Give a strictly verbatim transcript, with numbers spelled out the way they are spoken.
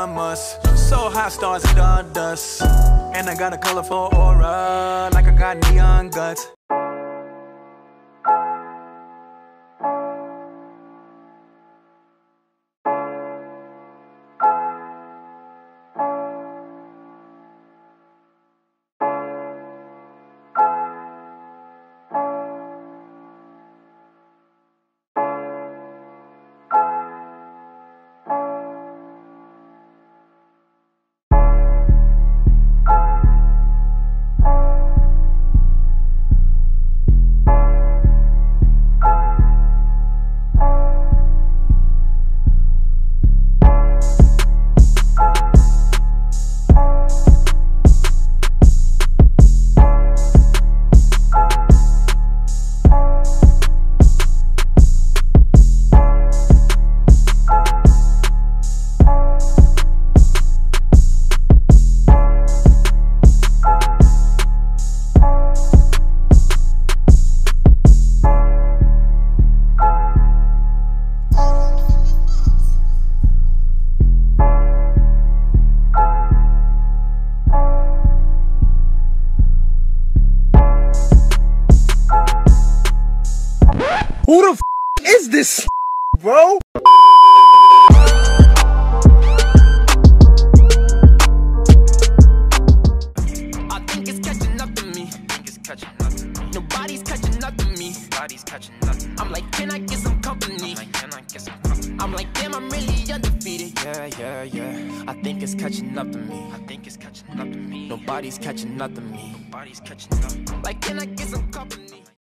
pajamas. So hot, stars and stardust. And I got a colorful aura, like I got neon guts. Who the f is this, bro? I think it's catching up to me. I think it's catching up to me. Nobody's catching up to me. Nobody's catching up to me. I'm like, can I get some company? I'm like, can I get some company? I'm like, damn, I'm really undefeated. Yeah, yeah, yeah. I think it's catching up to me. I think it's catching up to me. Nobody's catching up to me. Nobody's catching up. Like, can I get some company?